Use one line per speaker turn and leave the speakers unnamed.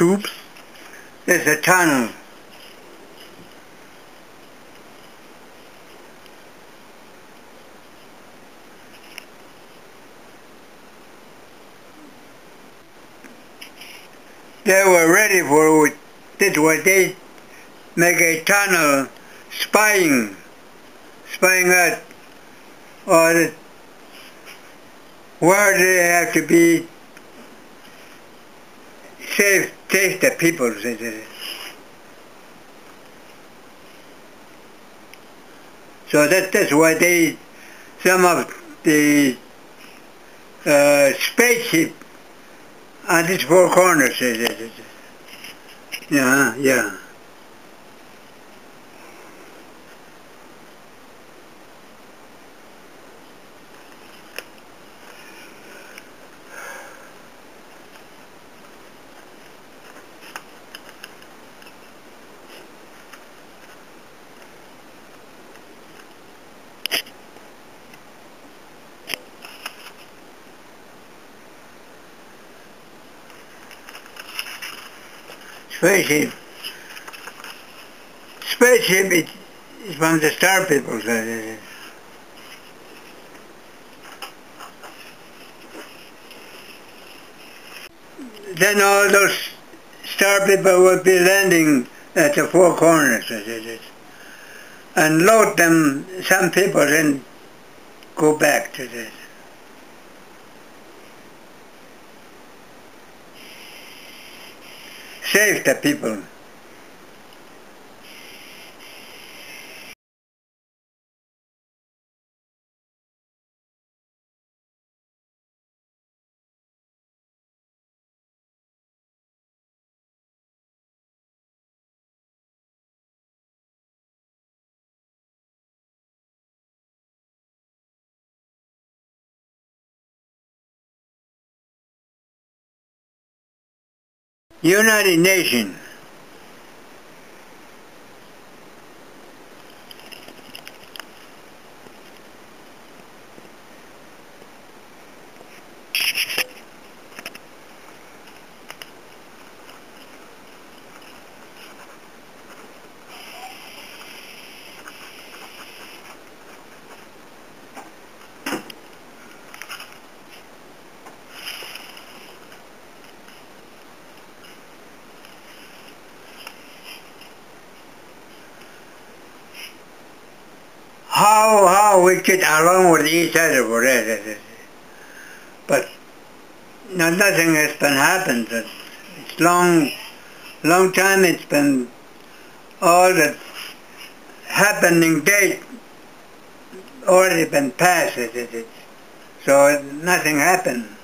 tubes. There's a tunnel. They were ready for it. This was they make a tunnel spying out or where they have to be save the people. So that's why some of the spaceship on these four corners. Yeah. Spaceship is from the Star People. Then all those Star People would be landing at the four corners and load them, some people, then go back to this. Save the people. United Nations. How we get along with each other for that. But nothing has been happened. It's long time it's been all the happening date already been passed. So nothing happened.